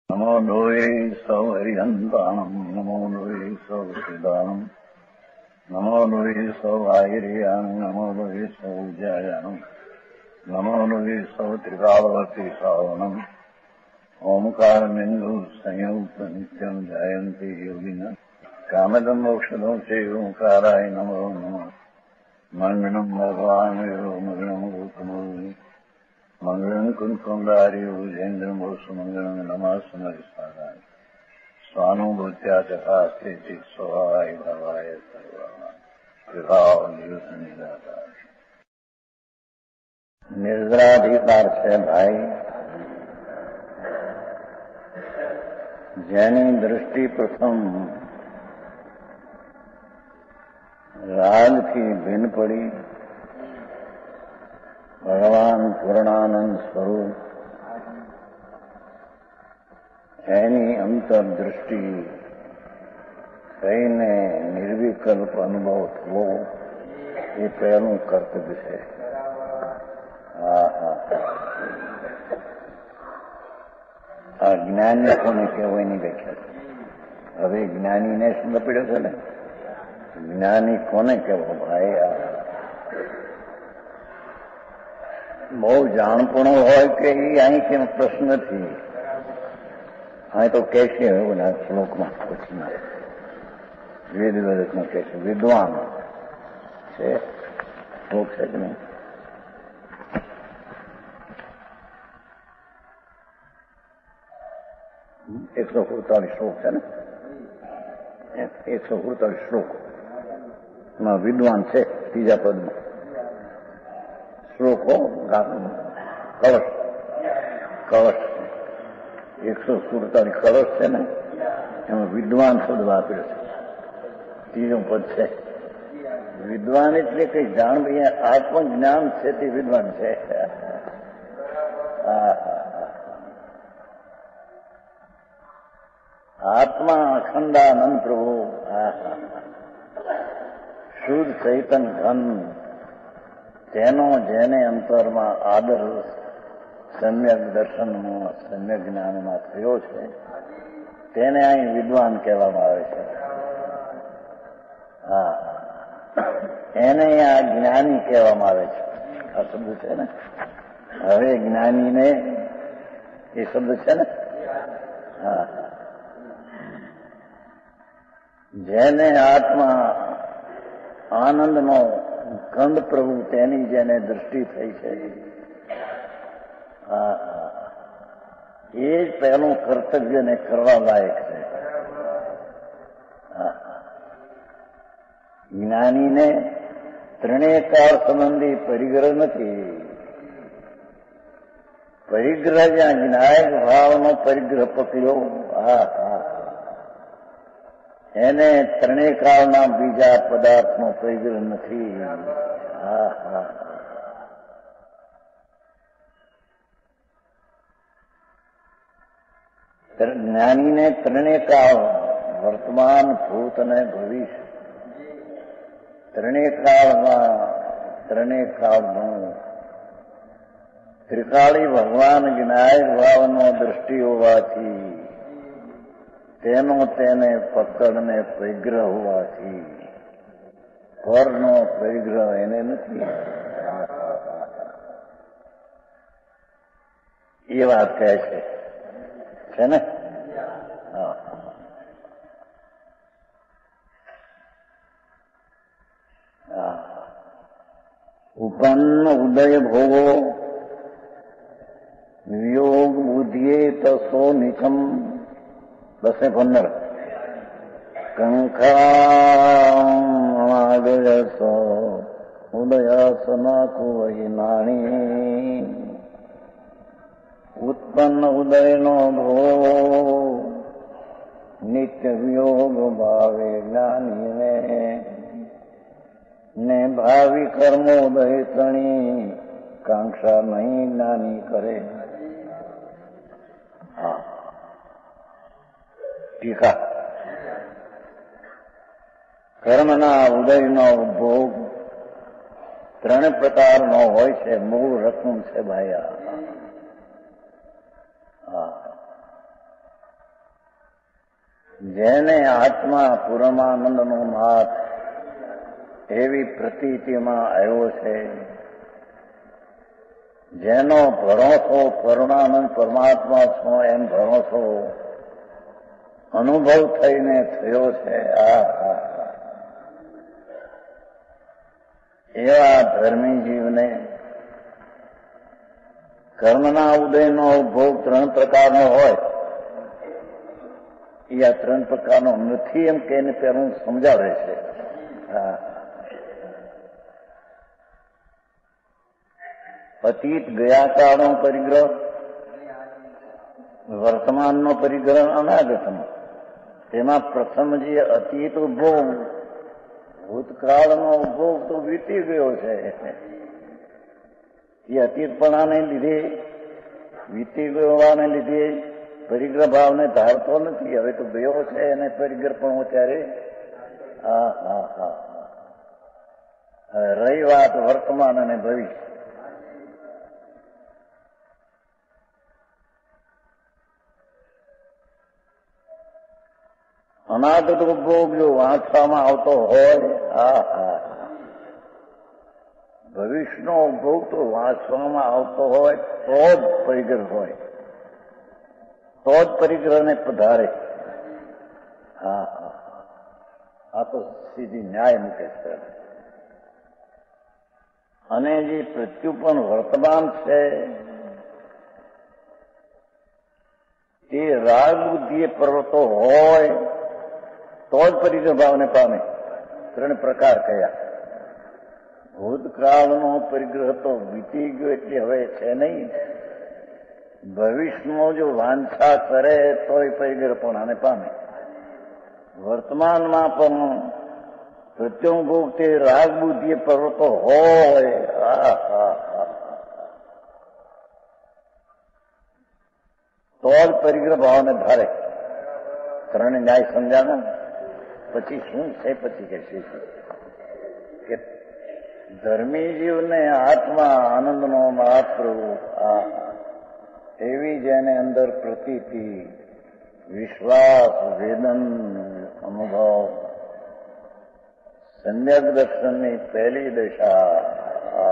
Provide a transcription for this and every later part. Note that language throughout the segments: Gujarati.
નમો લોહે સૌહરિહંતાણમ નમો લોહે સૌસિદાનમ નમો લોહે સૌઆયર્યાણમ નમો લોહે સૌજાયાણમ નમો લોહે સૌત્રિકાળવતી સાવનમ ઓમકારમિંદુ સંયુક્ત નિત્યમ જાયંતિ યોગિના કામદમ મોક્ષદમ સે ઓંકારાય નમો નમઃ મંગળમ ભગવાન મંગળમ ગૌતમો મંગળમ કુંકુંડાર્યો જૈન્દ્રમ સુમંગળમ નમાસ્મરિસ્મરાય સ્વાનુભૂત્યા તથા સ્થિતિ સ્વભાવાય ભાવાય સર્વા વિભાવ નિર્દાતા નિર્જરાધિકાર છે ભાઈ. જેની દૃષ્ટિ પ્રથમ રાગથી ભિન્ન પડી ભગવાન પૂર્ણાનંદ સ્વરૂપ એની અંતરદૃષ્ટિ થઈને નિર્વિકલ્પ અનુભવ થવો એ પહેલું કર્તવ્ય છે. આ જ્ઞાની કોને કહેવાય એની વ્યાખ્યા. હવે જ્ઞાનીને શું લપડ્યો છે ને, જ્ઞાની કોને કહેવો ભાઈ? બહુ જાણપણો હોય કે એ અહીં કેમ પ્રશ્ન નથી. અહીં તો કે છે એવું ના શ્લોકમાં પછીના વેદ વેદકમાં કે છે વિદ્વાન છે શ્લોક છે કે નહીં? 147 શ્લોક છે ને, 147 શ્લોક માં વિદ્વાન છે. ત્રીજા પદમાં શ્લોકો કળશ 147 કળશ છે ને, એમાં વિદ્વાન શબ્દ વાપર્યો છે. ત્રીજું પદ છે વિદ્વાન એટલે કઈ જાણ આત્મજ્ઞાન છે તે વિદ્વાન છે. આત્મા અખંડાનંદ પ્રભુ શુદ્ધ ચૈતન ઘન તેનો જેને અંતરમાં આદર સમ્યક દર્શનમાં સમ્યક જ્ઞાનમાં થયો છે તેને અહીં વિદ્વાન કહેવામાં આવે છે. એને આ જ્ઞાની કહેવામાં આવે છે. આ શબ્દ છે ને, હવે જ્ઞાનીને એ શબ્દ છે ને, જેને આત્મા આનંદનો કંદ પ્રભુ તેની જેને દૃષ્ટિ થઈ છે એ જ પહેલું કર્તવ્યને કરવા લાયક છે. જ્ઞાનીને ત્રણેય કાળ સંબંધી પરિગ્રહ નથી. પરિગ્રહ જ્યાં વિનાયક ભાવનો પરિગ્રહ પકડ્યો એને ત્રણેય કાળના બીજા પદાર્થનો પરિગ્રહ નથી. જ્ઞાનીને ત્રણેય કાળ વર્તમાન ભૂત અને ભવિષ્ય ત્રણેય કાળનું ત્રિકાળી ભગવાન વિનાયક ભાવનો દ્રષ્ટિ હોવાથી તેનો તેને પકડને પરિગ્રહ હોવાથી પરનો પરિગ્રહ એને નથી. એ વાત કહે છે ને. ઉપન્ન ઉદય ભોગો વિયોગ બુદ્ધિએ તસો નિચમ 10:15 કંખાગયસ ઉદયાસના કુવહી નાણી ઉત્પન્ન ઉદયનો ભોગ નિત્ય વિયોગ ભાવે જ્ઞાનીને ને ભાવિ કર્મોદય તણી કાંક્ષા નહીં જ્ઞાની કરે. ટીકા કર્મના ઉદયનો ભોગ ત્રણ પ્રકારનો હોય છે. મૂળ રકમ છે ભાઈ. જેને આત્મા પૂર્ણાનંદનો નાથ એવી પ્રતીતિમાં આવ્યો છે, જેનો ભરોસો પૂર્ણાનંદ પરમાત્મા છો એમ ભરોસો અનુભવ થઈને થયો છે. એવા ધર્મી જીવને કર્મના ઉદયનો ઉપભોગ 3 પ્રકારનો હોય, એ આ 3 પ્રકારનો નથી એમ કહીને પેલું સમજાવે છે. અતીત ગયા કાળનો પરિગ્રહ, વર્તમાનનો પરિગ્રહ, અનાગતનો. તેમાં પ્રથમ જે અતીત ઉપભોગ, ભૂતકાળનો ઉપભોગ તો વીતી ગયો છે. એ અતીતપણાને લીધે, વીતી ગયોને લીધે પરિગ્રહ ભાવને ધારતો નથી. હવે તો ગયો છે એને પરિગ્રહપણો ત્યારે રહી વાત વર્તમાન અને ભવિષ્ય. અનાગત ઉપભોગ જો વાંચવામાં આવતો હોય, ભવિષ્યનો ઉપભોગ તો વાંચવામાં આવતો હોય તો જ પરિગ્રહ હોય, તો જ પરિગ્રહને પધારે. આ તો સીધી ન્યાય મૂકે છે. અને જે પ્રત્યુપન વર્તમાન છે તે રાગ બુદ્ધિએ પ્રવૃત્તો હોય તો જ પરિગ્રહ ભાવને પામે. 3 પ્રકાર કયા? ભૂતકાળનો પરિગ્રહ તો વીતી ગયો એટલે હવે છે નહીં. ભવિષ્યનો જો વાંછા કરે તો એ પરિગ્રહ પણ આને પામે. વર્તમાનમાં પણ પ્રત્યુભોગ તે રાગ બુદ્ધિએ પ્રવૃત્તો હોય તો જ પરિગ્રહ ભાવને ધારે. 3 ન્યાય સમજાણો. પછી શું છે? પછી કહેશે કે ધર્મી જીવને આત્મા આનંદનો મહાપ્રભુ એવી જેને અંદર પ્રતીતિ, વિશ્વાસ, વેદન, અનુભવ, સમ્યક દર્શનની પહેલી દશા,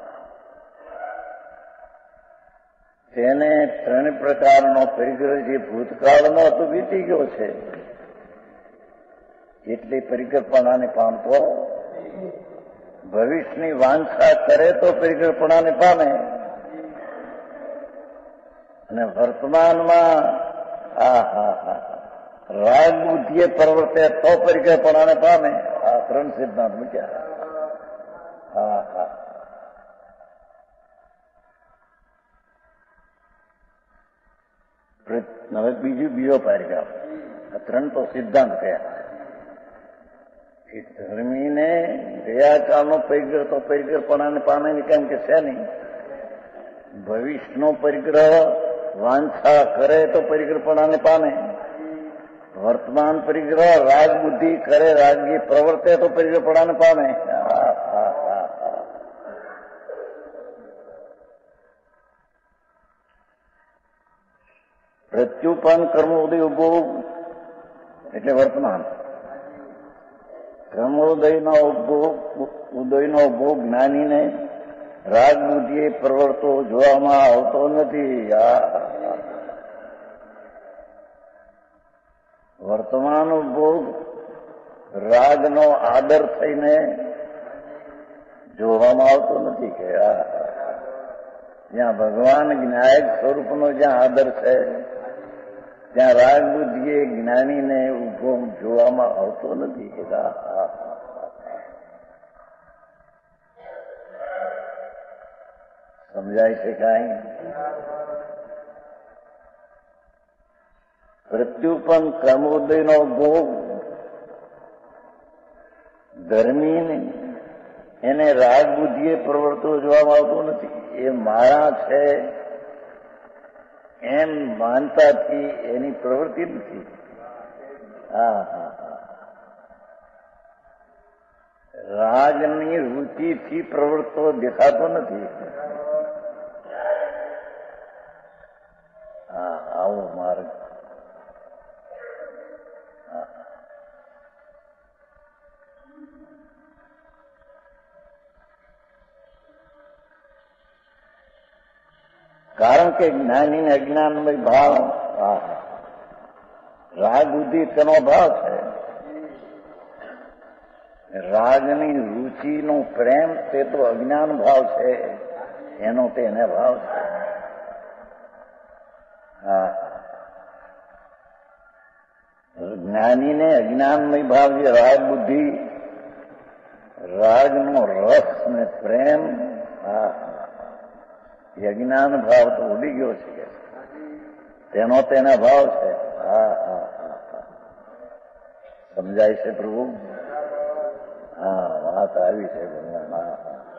તેને 3 પ્રકારનો પરિગ્રહ જે ભૂતકાળનો હતો વીતી ગયો છે એટલે પરિગ્રહપણાને પામતો. ભવિષ્યની વાંછા કરે તો પરિગ્રહપણાને પામે, અને વર્તમાનમાં રાગ બુદ્ધિએ પ્રવર્તે તો પરિગ્રહપણાને પામે. આ 3 સિદ્ધાંત મૂક્યા. હવે બીજો પેરેગ્રાફ. આ 3 તો સિદ્ધાંત કયા. એ ધર્મીને ગયા કાળનો પરિગ્રહ તો પરિગ્રહપણાને પામે ને, કેમ કે છે નહીં. ભવિષ્યનો પરિગ્રહ વાંછા કરે તો પરિગ્રહપણાને પામે. વર્તમાન પરિગ્રહ રાગ બુદ્ધિ કરે, રાગી પ્રવર્તે તો પરિગ્રહપણાને પામે. પ્રત્યુપન કર્મોદય ઉપભોગ એટલે વર્તમાન. કર્મોદયનો ઉપભોગ જ્ઞાનીને રાગ બુદ્ધિએ પ્રવર્તો જોવામાં આવતો નથી. વર્તમાન ઉપભોગ રાગનો આદર થઈને જોવામાં આવતો નથી. કે જ્યાં ભગવાન જ્ઞાયક સ્વરૂપનો જ્યાં આદર છે ત્યાં રાગ બુદ્ધિએ જ્ઞાનીને ઉપભોગ જોવામાં આવતો નથી. સમજાય છે કાંઈ? પ્રત્યુપન કર્મોદયનો ભોગ ધર્મીને એને રાગ બુદ્ધિએ પ્રવર્તો જોવામાં આવતો નથી. એ મારા છે એમ માનતાથી એની પ્રવૃત્તિ નથી. રાજની રુચિથી પ્રવૃત્તો દેખાતો નથી. આવો માર્ગ કે જ્ઞાની ને અજ્ઞાનમય ભાવ, રાગ બુદ્ધિ તેનો ભાવ છે. રાગની રુચિનો પ્રેમ તે તો અજ્ઞાન ભાવ છે, એનો તેને ભાવ છે. હા, જ્ઞાનીને અજ્ઞાનમય ભાવ જે રાગ બુદ્ધિ, રાગનો રસ ને પ્રેમ, એ અજ્ઞાન ભાવ તો ઉડી ગયો છે, તેનો તેના ભાવ છે. સમજાય છે પ્રભુ? હા, વાત આવી છે ભગવાન.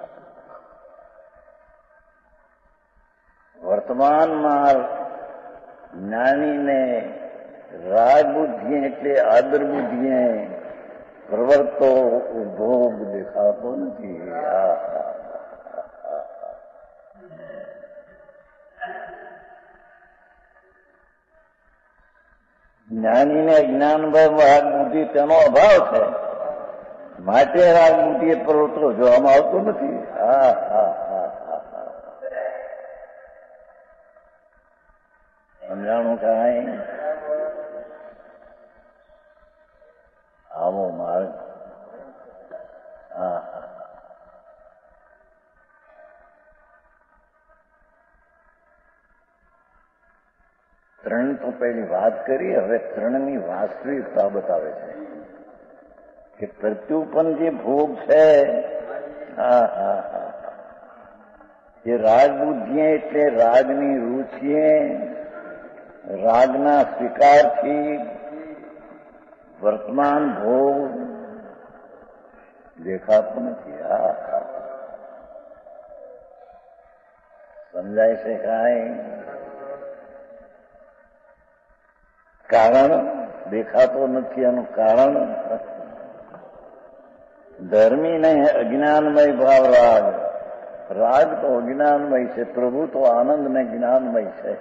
વર્તમાનમાં જ્ઞાનીને રાગ બુદ્ધિ એટલે આદર બુદ્ધિએ પ્રવર્તો ભોગ દેખાતો નથી. જ્ઞાનીને જ્ઞાનભાઈ રાગ બુદ્ધિ તેનો અભાવ છે, માટે રાગ બુદ્ધિ એ પ્રવૃત્તો જોવામાં આવતો નથી. સમજાણું કાંઈ? આવો માર્ગ. ત્રણ તો પહેલી વાત કરી, હવે ત્રણની વાસ્તવિકતા બતાવે છે કે પ્રત્યુપન જે ભોગ છે એ રાગ બુદ્ધિ એટલે રાગની રુચિએ, રાગના સ્વીકારથી વર્તમાન ભોગ દેખાતો નથી. સમજાય છે કાંઈ? કારણ દેખાતો નથી. એનું કારણ ધર્મીને અજ્ઞાનમય ભાવ રાગ. રાગ તો અજ્ઞાનમય છે, પ્રભુ તો આનંદને જ્ઞાનમય છે.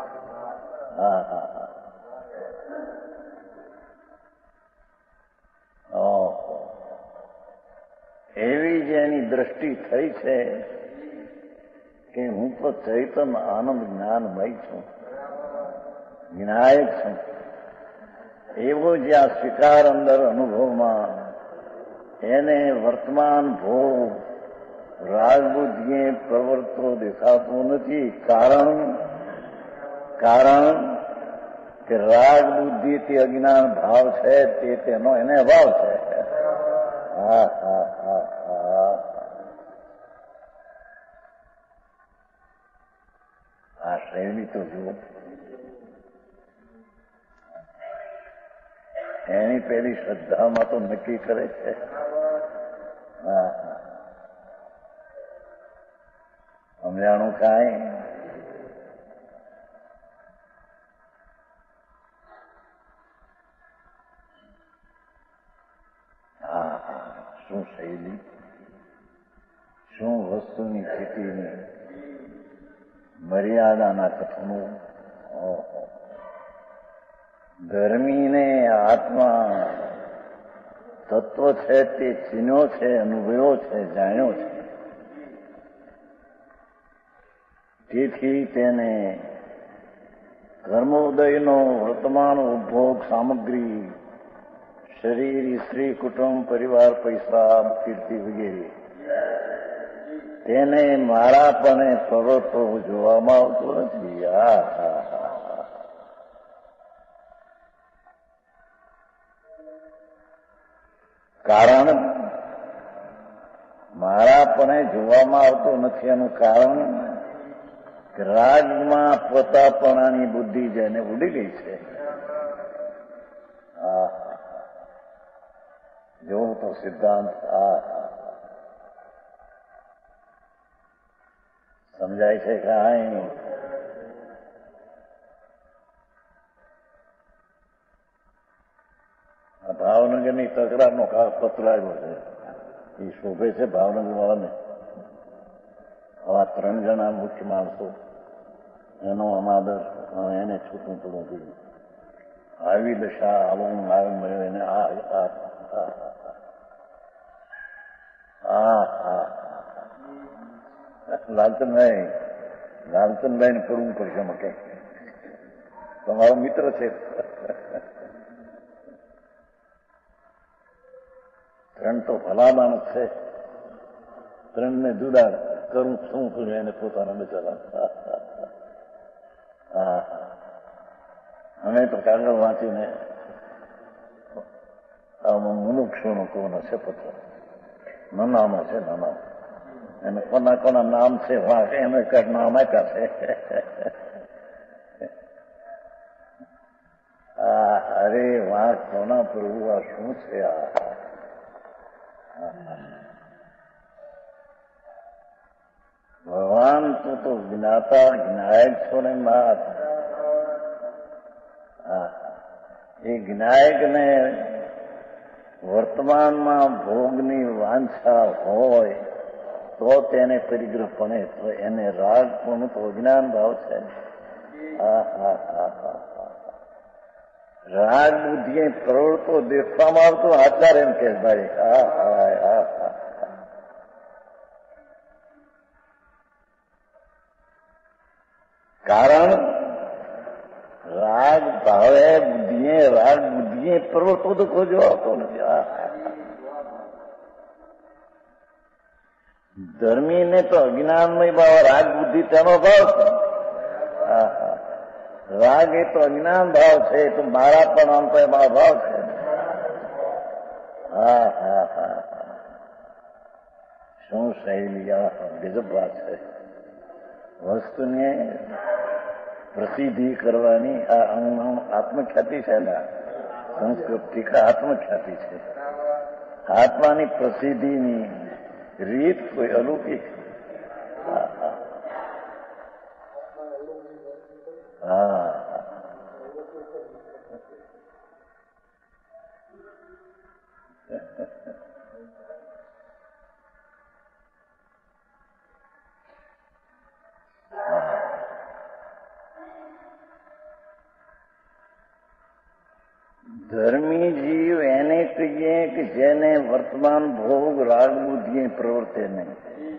એવી જ એની દ્રષ્ટિ થઈ છે કે હું તો ચૈતન આનંદ જ્ઞાનમય છું, વિનાયક છું. એવો જે આ સ્વીકાર અંદર અનુભવમાં એને વર્તમાન ભોગ રાગ બુદ્ધિએ પ્રવર્તો દેખાતો નથી. કારણ કે રાગ બુદ્ધિ તે અજ્ઞાન ભાવ છે, તે તેનો એને અભાવ છે. આ શ્રેણી તો જુઓ, એની પેલી શ્રદ્ધામાં તો નક્કી કરે છે. સમજાણું કાંઈ? શું શૈલી, શું વસ્તુની સ્થિતિની મર્યાદાના કથનો. ગરમીને આત્મા તત્વ છે તે ચીન્યો છે, અનુભવ્યો છે, જાણ્યો છે. તેથી તેને કર્મોદયનો વર્તમાન ઉપભોગ સામગ્રી, શરીર, સ્ત્રી, કુટુંબ, પરિવાર, પૈસા, કીર્તિ વગેરે તેને મારાપણે પ્રવૃત્તો જોવામાં આવતો નથી. કારણ મારાપણે જોવામાં આવતો નથી. એનું કારણ રાગમાં પોતાપણાની બુદ્ધિ જેને ઉડી ગઈ છે. જોવું તો સિદ્ધાંત સમજાય છે કાંઈ? ભાવનગરની તકરારનો પત્ર આવ્યો છે, એ શોભે છે ભાવનગર વાળાને. આવા 3 જણા મુખ્ય માણસો, એનો અનાદર, એને છૂટું પડવું જોઈએ. આવી દશા, આવું માર્ગ મળ્યો એને. લાલચંદ નહીં, લાલચંદભાઈ ને કરવું પડશે મકે તમારો મિત્ર છે. ત્રણ તો ભલા માણસ છે, ત્રણને જુદા કરું શું કર્યું એને પોતાના બચારા. હા, અમે તો કાગળ વાંચીને મનુક્ષોનો કોનો છે પત્ર નાનામાં છે, નાના એને કોના કોના નામ છે વાંક એને કઈ નામ આપ્યા છે. અરે વાંક કોના પ્રભુ આ શું છે? ભગવાન તું તો જ્ઞાતા જ્ઞાયક છો ને માત. એ જ્ઞાયકને વર્તમાનમાં ભોગની વાંછા હોય તો તેને પરિગ્રહ પડે, તો એને રાગ પણ તો અજ્ઞાન ભાવ છે. રાગ બુદ્ધિ પ્રવૃત્તો દેખવામાં આવતો આચાર્ય એમ કે ભાઈ કારણ રાગ ભાવે બુદ્ધિએ પ્રવૃત્તો તો ખોજો આવતો નથી. ધર્મીને તો અજ્ઞાનમય ભાવ, રાગ બુદ્ધિ તેનો ભાવ છે. રાગ એ તો અજ્ઞાન ભાવ છે, એ તો મારા પણ અંત એમાં ભાવ છે. શું શૈલી ગજબ વાત છે. વસ્તુને પ્રસિદ્ધિ કરવાની આ આત્મખ્યાતિ છે ને, સંસ્કૃતિ આત્મખ્યાતિ છે. આત્માની પ્રસિદ્ધિની રીત કોઈ અલૌકિક. ધર્મી જીવ એને કહીએ કે જેને વર્તમાન ભોગ રાગ બુદ્ધિ પ્રવર્તે નહીં.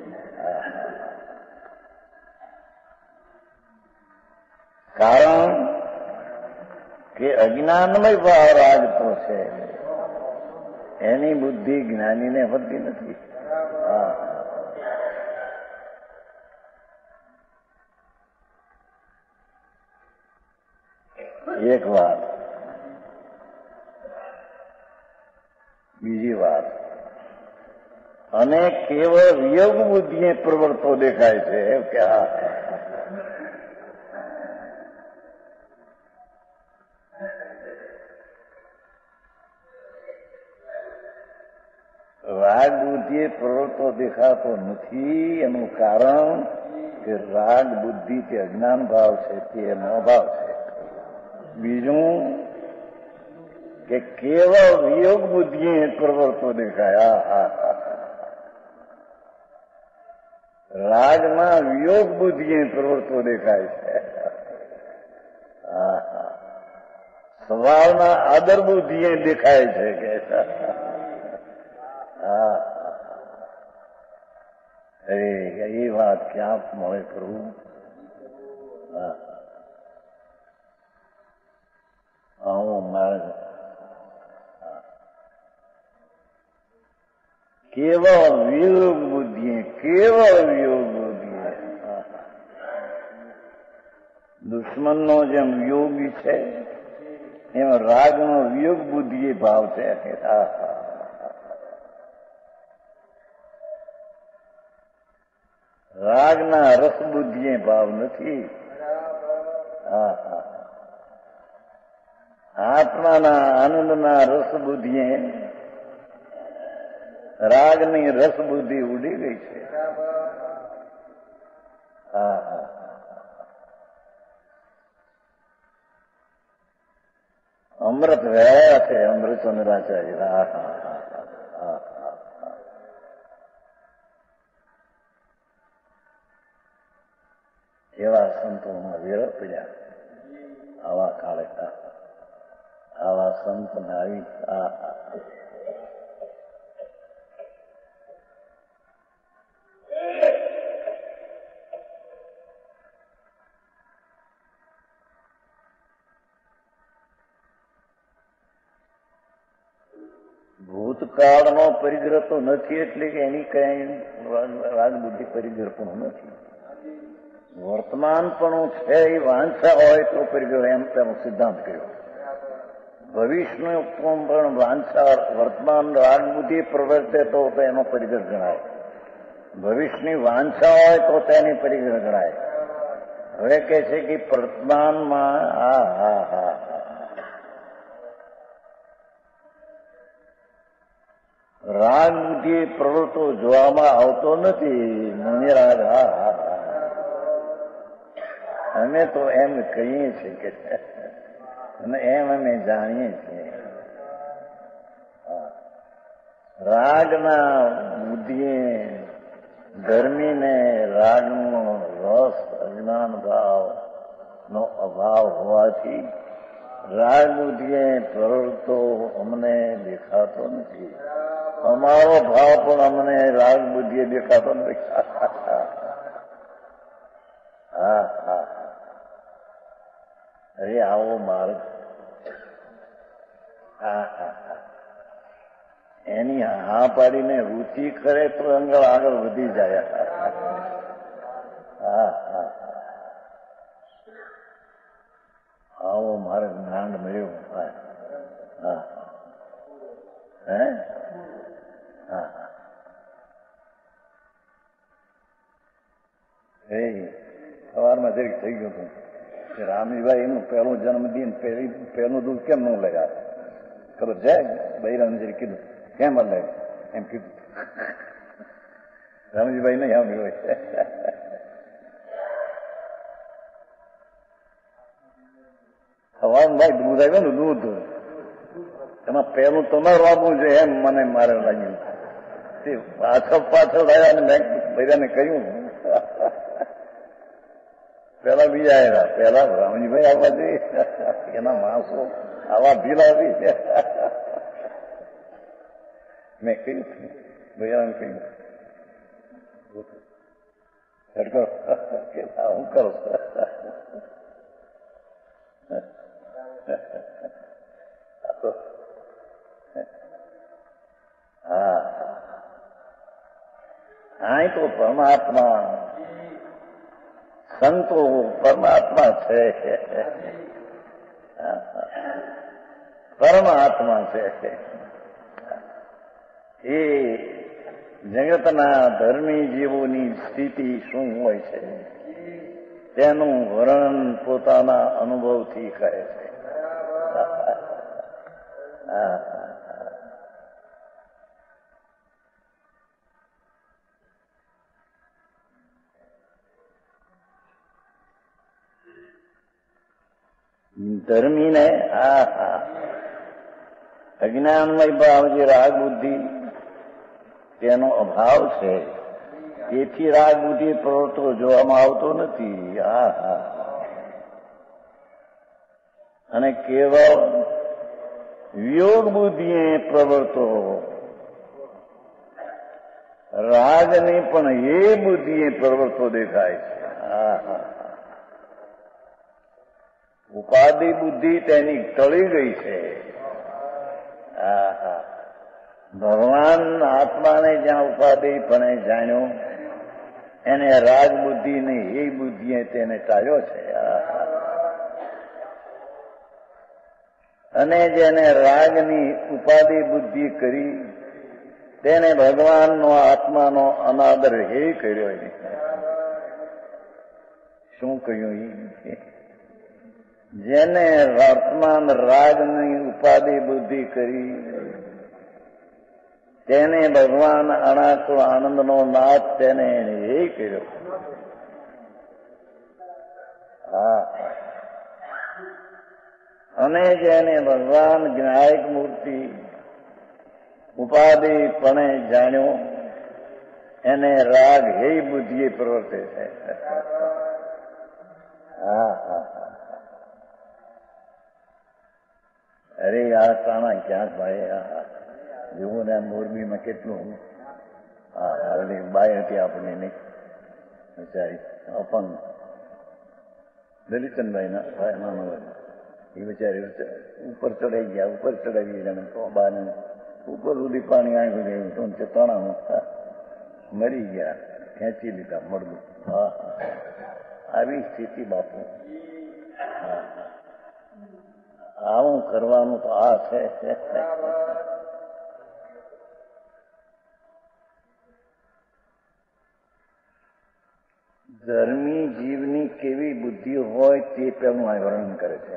કારણ કે અજ્ઞાનમય ભાવ રાગ તો છે, એની બુદ્ધિ જ્ઞાનીને હોતી નથી. એક વાત. બીજી વાત, અને કેવળ વિયોગ બુદ્ધિએ પ્રવર્તો દેખાય છે કે રાગ બુદ્ધિએ પ્રવર્તો દેખાતો નથી. એનું કારણ કે રાગ બુદ્ધિ તે અજ્ઞાન ભાવ છે, તે એનો ભાવ છે. બીજું કે કેવળ વિયોગ બુદ્ધિ પ્રવર્તો દેખાય. રાગમાં વિયોગ બુદ્ધિ પ્રવર્તો દેખાય છે. સ્વભાવના આદર બુદ્ધિ દેખાય છે કે એ વાત ક્યાં મળે પ્રભુ? હું મારે કેવળ વિયોગ બુદ્ધિ, કેવળ વિયોગ બુદ્ધિ. દુશ્મનનો જેમ વિયોગી છે એમ રાગનો વિયોગ બુદ્ધિ ભાવ છે. રાગના રસ બુદ્ધિ ભાવ નથી. આત્માના આનંદના રસ બુદ્ધિ, રાગની રસ બુદ્ધિ ઉડી ગઈ છે. અમૃત રહ્યા છે અમૃતચંદ્રાચાર્ય. એવા સંતોમાં વિરહ પડ્યા. આવા કાળે આવા સંતને આવી ભૂતકાળનો પરિગ્રહ તો નથી, એટલે કે એની કઈ રાગબુદ્ધિ પરિગ્રહ પણ નથી. વર્તમાનપણું છે એ વાંછા હોય તો પરિગ્રહ, એમ તેનો સિદ્ધાંત કર્યો. ભવિષ્યનું પણ વાંછા વર્તમાન રાગબુદ્ધિ પ્રવર્તે તો એનો પરિગ્રહ ગણાય. ભવિષ્યની વાંછા હોય તો તેની પરિગ્રહ ગણાય. હવે કે છે કે વર્તમાનમાં રાગ બુદ્ધિ પ્રવૃત્તો જોવામાં આવતો નથી. નિરાગ અમે તો એમ કહીએ છીએ કે અને એમ અમે જાણીએ છીએ. રાગના બુદ્ધિએ ધર્મીને રાગનો રસ અજ્ઞાન ભાવ નો અભાવ હોવાથી રાગ બુદ્ધિએ પ્રવૃત્તો અમને દેખાતો નથી. અમારો ભાવ પણ અમને રાગ બુદ્ધિએ દેખાતો નથી. અરે આવો માર્ગ એની હા પાડીને રુચિ કરે તો આગળ વધી જાય. આવો માર્ગ જ્ઞાન મળ્યો. સવારમાં જરીક થઈ ગયું હતું કે રામજીભાઈ એનું પહેલું જન્મદિન પહેલું દૂધ કેમ ન લગાવે ખબર છે? બૈરાને જરી કીધું કેમ લે એમ કીધું. રામજીભાઈ નહીં આવ્યું હોય. સવારમાં ભાઈ દૂધ આવ્યું ને દૂધ એમાં પહેલું તમારું આપવું છે એમ મને મારે લાગ્યું. તે પાછળ આવ્યા અને મેં બૈરાને કહ્યું પેલા બીજા આવ્યા. પેલા રામજીભાઈ આવવા જોઈએ, એના માણસો આવા ઢીલા હતી. મેં કહ્યું બૈરાને કહ્યું હું કરું. હા તો પરમાત્મા સંતો પરમાત્મા છે. પરમાત્મા છે એ જગતના ધર્મી જીવોની સ્થિતિ શું હોય છે તેનું વર્ણન પોતાના અનુભવથી કહે છે. ધર્મીને અજ્ઞાનમય ભાવ જે રાગ બુદ્ધિ તેનો અભાવ છે, તેથી રાગ બુદ્ધિ પ્રવૃત્તો જોવામાં આવતો નથી. અને કેવળ વિયોગ બુદ્ધિએ પ્રવૃત્તો રાગની પણ એ બુદ્ધિએ પ્રવૃત્તો દેખાય છે. ઉપાધિ બુદ્ધિ તેની ટળી ગઈ છે. ભગવાન આત્માને જ્યાં ઉપાધિપણે જાણ્યો એને રાગ બુદ્ધિ ની એ બુદ્ધિએ તેને ટાળ્યો છે. અને જેને રાગની ઉપાધિ બુદ્ધિ કરી તેને ભગવાનનો આત્માનો અનાદર હે કર્યો. શું કહ્યું? જેને વર્તમાન રાગની ઉપાધિ બુદ્ધિ કરી તેને ભગવાન અનાકુળ આનંદનો નાથ તેને એ કર્યો. અને જેને ભગવાન જ્ઞાયક મૂર્તિ ઉપાધિપણે જાણ્યો એને રાગ હે બુદ્ધિએ પ્રવર્તે છે. અરે આ તાણા ક્યાંક ભાઈ જેવું ને મોરબીમાં કેટલું બાઈ હતી આપણને નહીં બિચારી અપંગ દલિતનભાઈ ના નાનો એ બિચારી ઉપર ચડાઈ ગયા. ઉપર ચડાવી જાણે તો બાને ઉપર સુધી પાણી આવી ગયું તો ચેતણા મરી ગયા, ખેંચી લીધા મળવું. હા, આવી સ્થિતિ બાપુ. આવું કરવાનું તો આ છે. ધર્મી જીવની કેવી બુદ્ધિ હોય તે પેલું આ વર્ણન કરે છે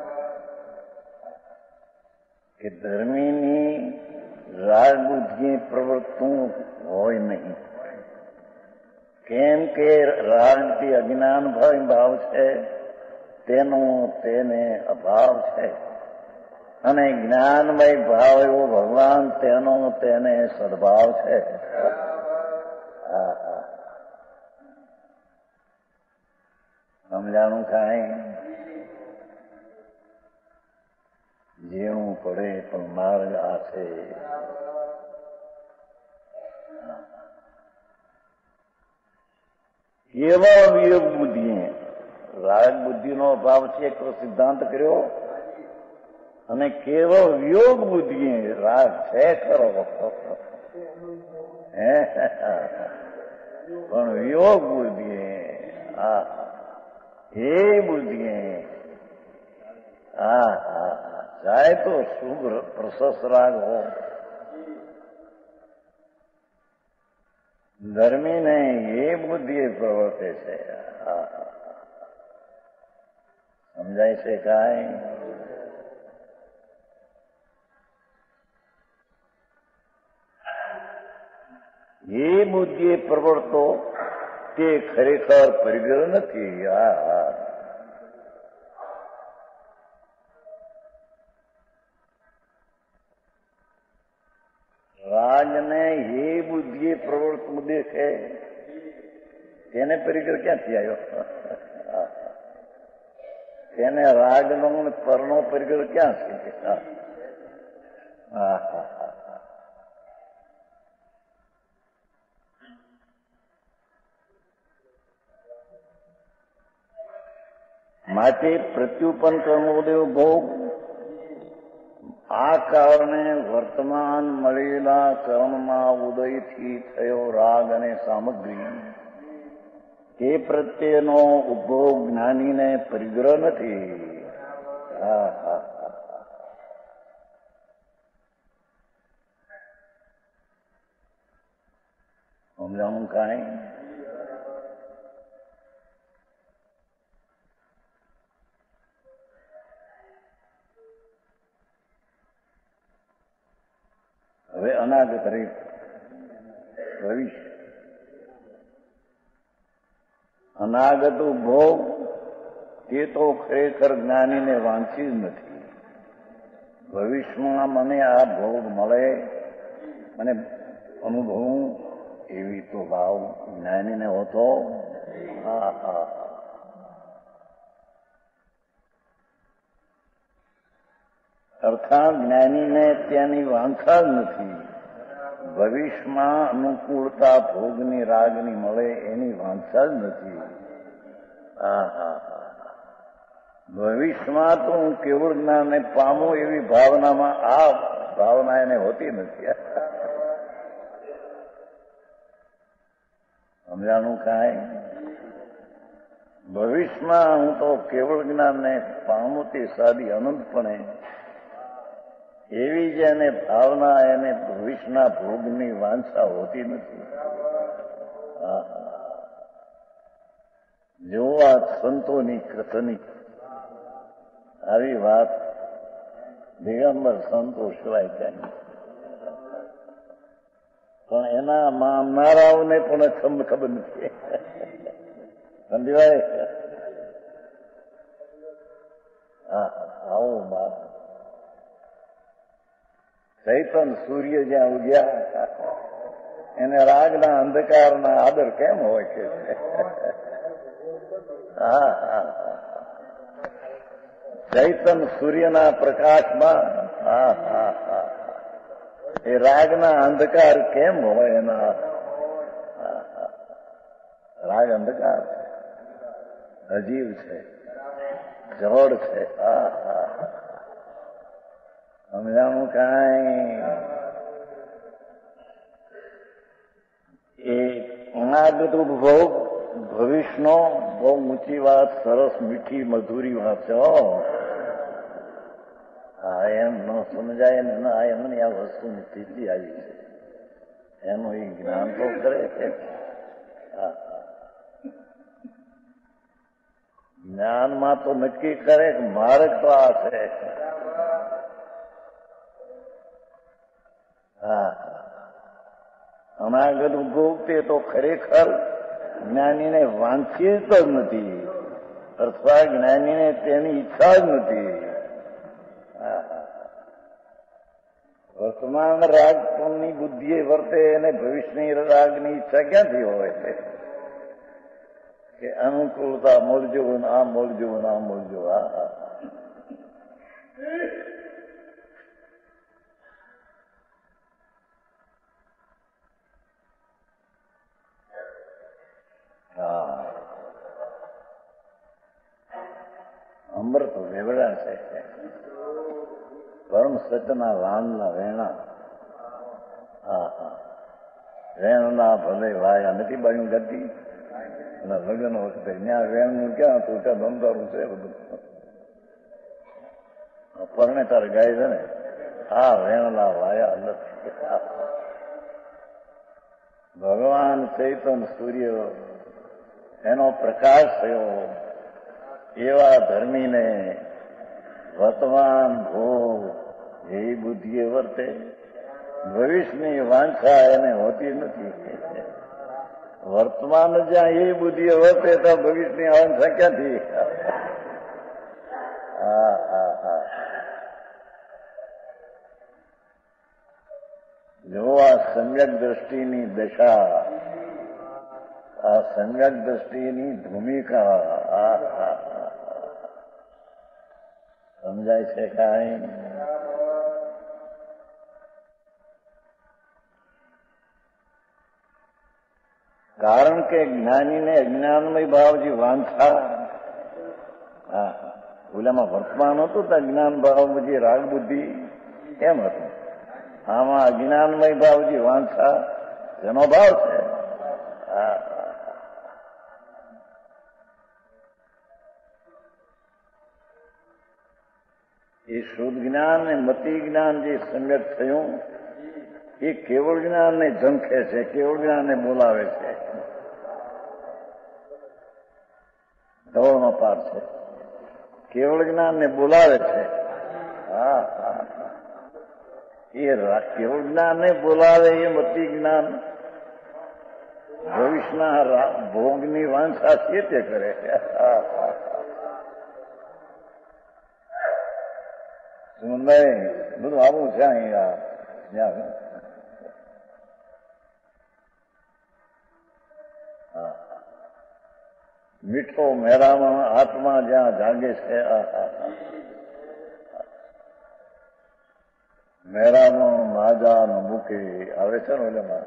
કે ધર્મીની રાગ બુદ્ધિ પ્રવૃત્તું હોય નહીં. કેમ કે રાગથી અજ્ઞાન ભાવ છે, તેનો તેને અભાવ છે, અને જ્ઞાનમય ભાવ એવો ભગવાન તેનો તેને સદભાવ છે. સમજાણું કાંઈ? ઝીણું પડે પણ માર્ગ આ છે. એવા વિયોગ બુદ્ધિ, રાગ બુદ્ધિનો અભાવ છે તો સિદ્ધાંત કર્યો, અને કેવો વિયોગ બુદ્ધિ, રાગ છે ખરો પણ વિયોગ બુદ્ધિ, એ બુદ્ધિ ચાહે તો શુભ પ્રશસ્ત રાગ હો, ધર્મી નહીં, એ બુદ્ધિ પ્રવર્તે છે. સમજાય છે કાંઈ? એ બુદ્ધિ પ્રવર્તો તે ખરેખર પરિગ્રહ નથી. રાજને એ બુદ્ધિએ પ્રવર્તતું દેખે તેને પરિગ્રહ ક્યાંથી આવ્યો? તેને રાગનો પરનો પરિગ્રહ ક્યાં છે? માટે પ્રત્યુપન કર્મોદેવ ભોગ, આ કારણે વર્તમાન મળેલા કર્મમાં ઉદયથી થયો રાગ અને સામગ્રી તે પ્રત્યેનો ઉપભોગ જ્ઞાનીને પરિગ્રહ નથી. સમજાવું કાંઈ? હવે અનાગત રીત ભવિષ્ય, અનાગત ભોગ તે તો ખરેખર જ્ઞાનીને વાંચી જ નથી. ભવિષ્યમાં મને આ ભોગ મળે, મને અનુભવું એવી તો ભાવ જ્ઞાનીને હોતો. અર્થાત જ્ઞાનીને ત્યાંની વાંછા જ નથી. ભવિષ્યમાં અનુકૂળતા ભોગની રાગની મળે એની વાંછા જ નથી. ભવિષ્યમાં તો હું કેવળ જ્ઞાનને પામું એવી ભાવનામાં આ ભાવના એને હોતી નથી. સમજાણું કાંઈ? ભવિષ્યમાં હું તો કેવળ જ્ઞાનને પામું તે સાદી અનંતપણે એવી જ એને ભાવના, એને ભવિષ્યના ભોગની વાંછા હોતી નથી. જો આ સંતોની કથની આવી વાત દિગંબર સંતો સિવાય ક્યાંય, પણ એના માનનારાઓને પણ ખબર નથી. સમજવાય? આવું બાપ ચૈતન સૂર્ય જ્યાં ઉગ્યા એને રાગના અંધકારના આદર કેમ હોય કે? ચૈતન સૂર્યના પ્રકાશમાં એ રાગના અંધકાર કેમ હોય? એના રાગ અંધકાર છે, અજીવ છે, જળ છે. સમજાણું કાંઈ? અનાગત ઉપભોગ ભવિષ્યનો બહુ ઊંચી વાત, સરસ મીઠી મધુરી વાત છે. હા, એમ ન સમજાય ને એમની આ વસ્તુની સ્થિતિ આવી છે, એનું એ જ્ઞાન તો કરે છે. જ્ઞાનમાં તો નક્કી કરે કે માર્ગ તો આ છે. હા, અનાગત ઉપભોગ તે તો ખરેખર જ્ઞાનીને વાંચીએ જ નથી, અથવા જ્ઞાનીને તેની ઈચ્છા જ નથી. વર્તમાન રાગની બુદ્ધિએ વર્તે અને ભવિષ્યની રાગની ઈચ્છા ક્યાંથી હોય છે કે અનુકૂળતા મળજો ને આ મળજો ને આ મળજો. અમૃત વેવડા છે, પરમ સચના વાનના વેણા. વેણના ભલે વાયા નથી બાયું ગતિ. અને લગ્ન વખતે ત્યાં વેણનું ક્યાં હતું, ત્યાં ધંધારું છે બધું. પરણે તારે ગાય છે ને, આ વેણના વાયા નથી. ભગવાન ચૈતન સૂર્ય એનો પ્રકાશ થયો, એવા ધર્મીને વર્તમાન ભોગ એ બુદ્ધિએ વર્તે, ભવિષ્યની વાંછા એને હોતી નથી. વર્તમાન જ્યાં એ બુદ્ધિએ વર્તે તો ભવિષ્યની વાંછા ક્યાંથી? જો આ સમ્યક દ્રષ્ટિની દશા, આ સમ્યક દ્રષ્ટિની ભૂમિકા સમજાય છે કાંઈ? કારણ કે જ્ઞાનીને અજ્ઞાનમય ભાવજી વાંછા, ઓલામાં વર્તમાન હતું તો જ્ઞાન ભાવજી રાગ બુદ્ધિ એમ હતું. આમાં અજ્ઞાનમય ભાવજી વાંછા જેનો ભાવ છે. એ શુદ્ધ જ્ઞાન ને મતિ જ્ઞાન જે સમ્યક થયું એ કેવળ જ્ઞાનને ઝંખે છે, કેવળ જ્ઞાનને બોલાવે છે. ધવળનો પાર છે, કેવળ જ્ઞાનને બોલાવે છે. એ કેવળ જ્ઞાનને બોલાવે એ મતિ જ્ઞાન ભવિષ્યના ભોગની વાંછા છે તે કરે છે. બધું આવું છે અહીંયા. મીઠો મેરામાં આત્મા જ્યાં જાગે છે, મેરામાં માજા મૂકે આવે છે ને એમાં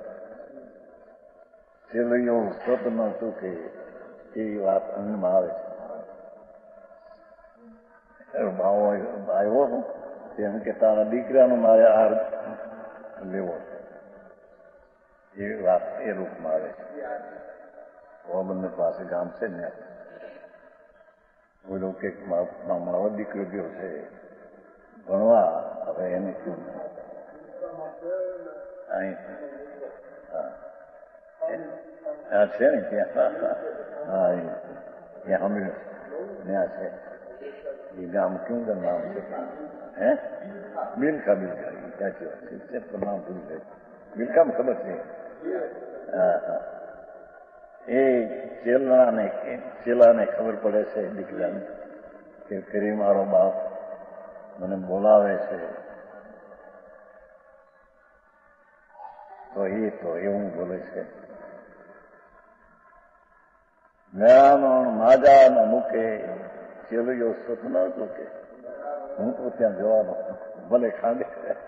ચેલૈયો સત ન ચૂકે એવી વાત અંગમાં આવે છે. આવ્યો તેમ કે તારા દીકરાનો મારે હાર લેવો એવી વાત એ રૂપમાં આવે છે. પોરબંદર પાસે ગામ છે ને, બોલો કે મારો દીકરો ગયો છે ભણવા, હવે એને શું અહીં છે ને ત્યાં, ત્યાં સાંભળ્યું ત્યાં છે. એ ગામ કેવું કે નામ છે? બિલકા. સાચી વાત છે, પણ નામ ભૂલી જાય. બિલકામાં ખબર છે. એ ચેલાને ખબર પડે છે દીકરાને કે ફરી મારો બાપ મને બોલાવે છે, તો એવું બોલે છે. મેળામાં માજા ન મૂકે ચેલુયો સુખ ન ચૂકે. હું તો ત્યાં જવાનો ભલે ખાંડે.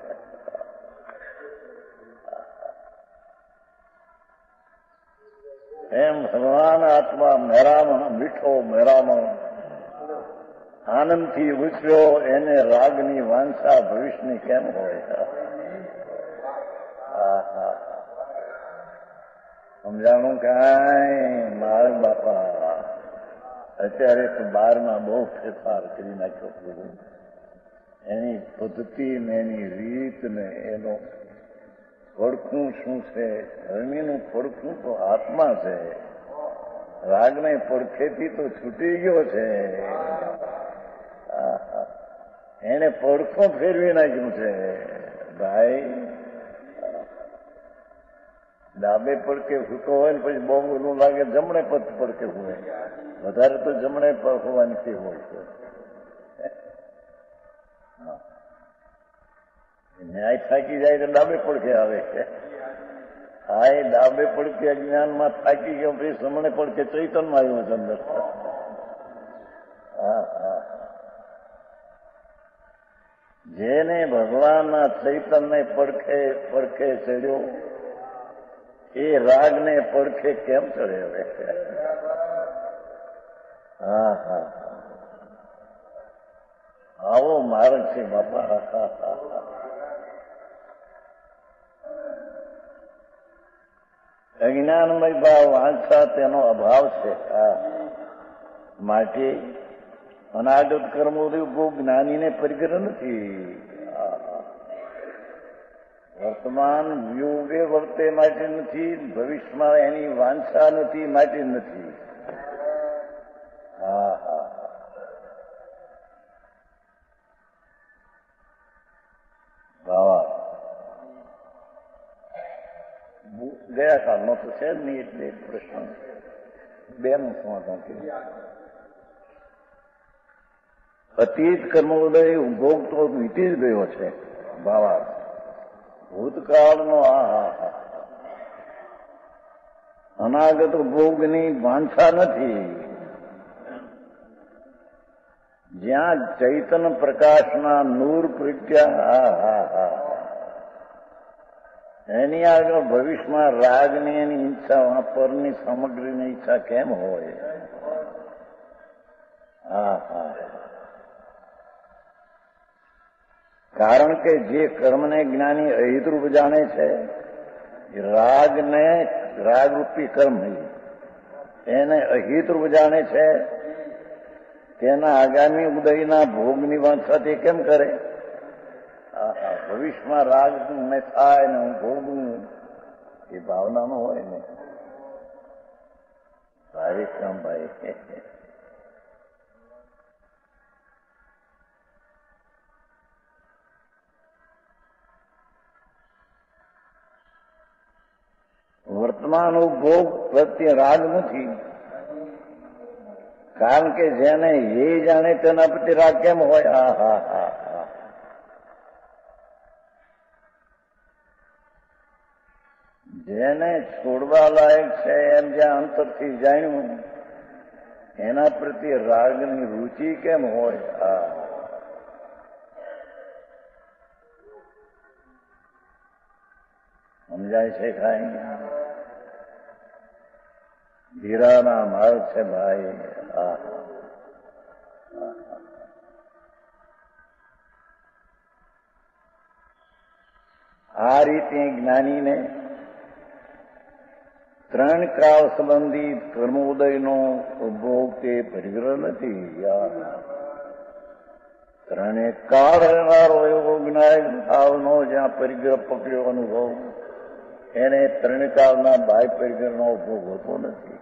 એમ ભગવાન આત્મા મેરામાં મીઠો, મેરામાં આનંદથી ઉછર્યો, એને રાગની વાંછા ભવિષ્યની કેમ હોય? સમજાણું કાંઈ મારા બાપા અત્યારે તો 12માં બહુ ફેરફાર કરી નાખ્યો પ્રભુ. એની પદ્ધતિ ને એની રીત ને એનો પડખું શું છે? ધર્મીનું પડખું તો આત્મા છે. રાગને પડખેથી તો છૂટી ગયો છે. એને પડખું ફેરવી નાખ્યું છે ભાઈ. ડાબે પડકે સૂતો હોય ને પછી બહુ ઓલું લાગે જમણે પડકે હોય. વધારે તો જમણે પર હોવાની તે હોય છે. ન્યાય થાકી જાય તો ડાબે પડકે આવે છે. હા, એ ડાબે પડકે અજ્ઞાનમાં થાકી ગયો પછી જમણે પડકે ચૈતનમાં આવ્યો છે અંદર. હા હા, જેને ભગવાનના ચૈતન્ય પડખે ચડ્યો એ રાગને પડખે કેમ ચડે હવે? હા હા, આવો માર્ગ છે બાપા. અજ્ઞાનમય ભાવ વાંચા તેનો અભાવ છે. માટે અનાગત કર્મો બહુ જ્ઞાનીને પરિગ્રહ નથી. વર્તમાન વ્યુવે વર્તે માટે નથી, ભવિષ્યમાં એની વાંછા નથી માટે નથી. હા હા, બાવા ગયા કાળનો તો છે જ નહીં એટલે પ્રશ્ન બેનું સમાધાન કર્યું. અતીત કર્મોદય ભોગ તો વીતી જ ગયો છે બાવા. ભૂતકાળનો અનાગત ભોગની વાંછા નથી. જ્યાં ચૈતન્ય પ્રકાશના નૂર પ્રત્યા એની આગળ ભવિષ્યમાં રાગની એની ઈચ્છા, પરની સામગ્રીની ઈચ્છા કેમ હોય? હા હા, કારણ કે જે કર્મને જ્ઞાની અહિતરૂપ જાણે છે, રાગને રાગરૂપી કર્મ એને અહિતરૂપ જાણે છે, તેના આગામી ઉદયના ભોગની વાંછા તે કેમ કરે? ભવિષ્યમાં રાગ મેં થાય ને હું ભોગવું એ ભાવનામાં હોય ને. ભાઈ કામ ભાઈ, વર્તમાન ભોગ પ્રત્યે રાગ નથી. કારણ કે જેને એ જાણે તેના પ્રત્યે રાગ કેમ હોય? હા હા હા, જેને છોડવા લાયક છે એમ જ્યાં અંતરથી જાણ્યું એના પ્રત્યે રાગની રુચિ કેમ હોય? સમજાય છે કાંઈ? ધીરાના માર્ગ છે ભાઈ. આ રીતે જ્ઞાનીને ત્રણ કાળ સંબંધી કર્મોદયનો ભોગ તે પરિગ્રહ નથી. ત્રણે કાળ રહેનારો એવો જ્ઞાન ભાવનો જ્યાં પરિગ્રહ પકડ્યો અનુભવ, એને ત્રણ કાળના બાહ્ય પરિગ્રહનો ભોગ હોતો નથી.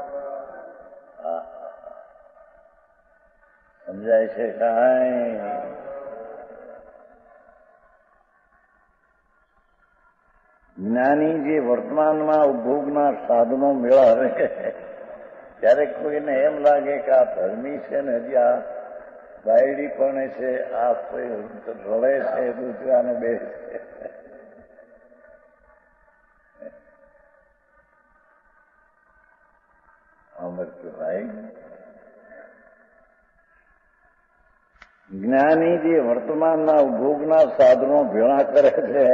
સમજાય છે કાંઈ? જ્ઞાની જે વર્તમાનમાં ઉપભોગના સાધનો મેળવે ત્યારે કોઈને એમ લાગે કે આ ધર્મી છે ને હજી આ બાયડી પણ છે, આ રડે છે, દૂધરાને બે છે. ભાઈ જ્ઞાની જે વર્તમાનના ઉપભોગના સાધનો ભેળા કરે છે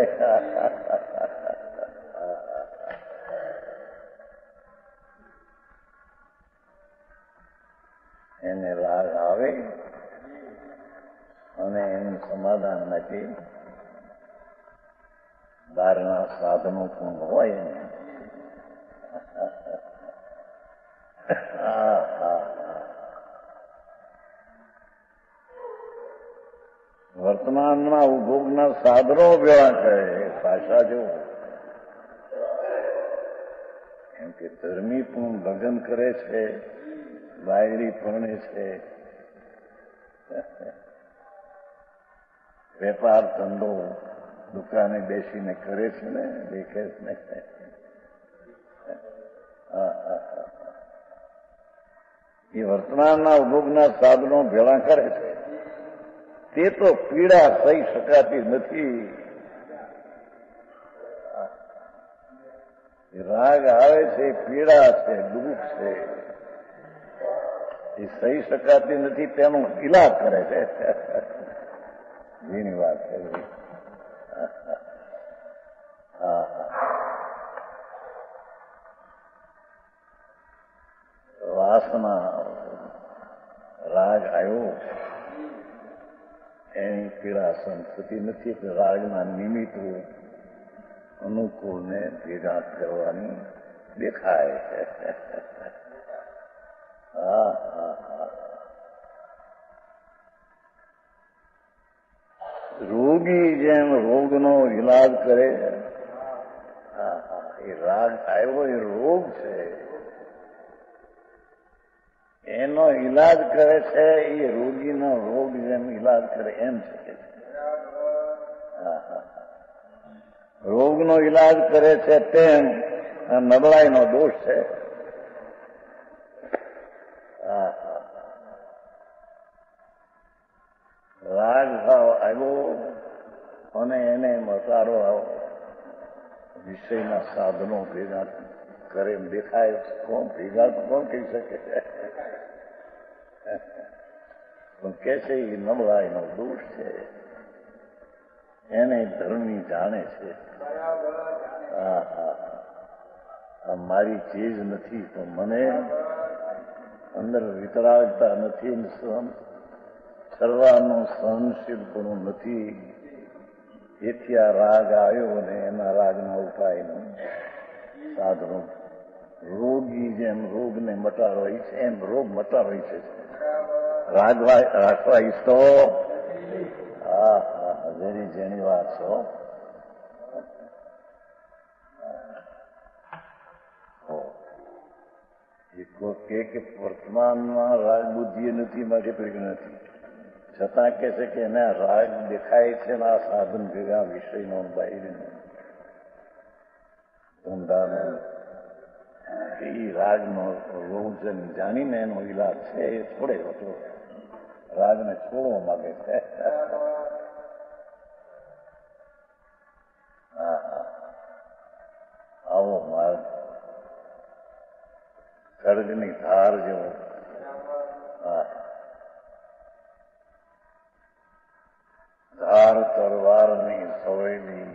એને રાગ આવે અને એનું સમાધાન નથી. બહારના સાધનો પણ હોય ને વર્તમાનમાં ઉપભોગના સાધનો ભેળા કરે પાછા જો કેમ કે ધર્મી પણ લગ્ન કરે છે, બાયડી પરણે છે, વેપાર ધંધો દુકાને બેસીને કરે છે ને, દેખે છે ને. એ વર્તમાનના ઉપભોગના સાધનો ભેળા કરે છે તે તો પીડા સહી શકાતી નથી. રાગ આવે છે, પીડા છે, દુઃખ છે, એ સહી શકાતી નથી, તેનો ઇલાજ કરે છે. જેની વાત કરવી. વાસના રાગ આવ્યો એની પીડા સહન થતી નથી, એટલે રાગના નિમિત્તો અનુકૂળને ભેગા કરવાની દેખાય. રોગી જેમ રોગનો ઇલાજ કરે, એ રાગ આવ્યો એ રોગ છે, એનો ઇલાજ કરે છે, એ રોગીનો રોગ જેમ ઇલાજ કરે એમ છે. રોગનો ઇલાજ કરે છે તેમ નબળાઈનો દોષ છે. રાગ ભાવ આવ્યો અને એને મસારો વિષયના સાધનો ભેગા કરે એમ દેખાય. કોણ ભેગા કોણ કહી શકે? પણ કે છે એ નબળાઈનો દોષ છે, એને ધર્મી જાણે છે. આ મારી ચીજ નથી, તો મને અંદર વિતરાગતા નથી, સર્વાનો સહનશીલપણું નથી. એથી આ રાગ આવ્યો અને એના રાગના ઉપાયનું સાધનો રોગી જેમ રોગને મટાડવા છે એમ રોગ મટાડવા છે. રાગ રાખવા ઈચ્છતો જેની જેની વાત છો. કે વર્તમાનમાં રાગ બુદ્ધિ નથી, માટે પ્રેગ નથી, છતાં કે છે કે એના રાગ દેખાય છે ને આ સાધન ભેગા વિષયનો બાહ્યનો ઊંડાનો એ રાગનો રોગ જાણીને એનો ઇલાજ છે એ છોડે હતો. રાગને છોડવા માંગે છે. આવો માર્ગ ખડગની ધાર જેવો. ધાર તરવારની સવેલી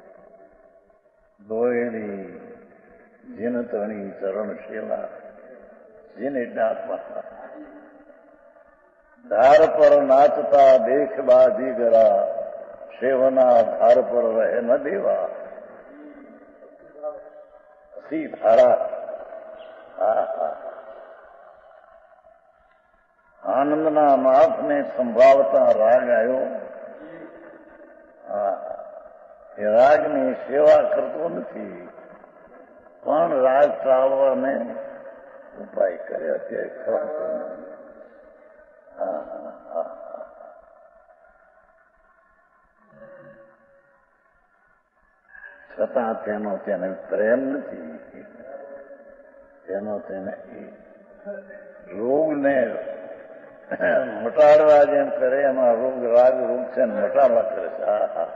દોયેલી જીન તણી ચરણશીલા જીને ડાકવા ધાર પર નાચતા દેખ બાજી ગરા સેવના ધાર પર રહે ન દેવા. સી ધારા આનંદના નાથને સંભાળતા રાગ આવ્યો. એ રાગની સેવા કરતો નથી, પણ રાગ ટાળવાને ઉપાય કરે. અત્યારે ખરા છતાં તેનો તેને પ્રેમ નથી, તેનો તેને રોગને મટાડવા જેમ કરે એમાં રોગ રાગ રોગ છે ને મટાડવા કરે છે.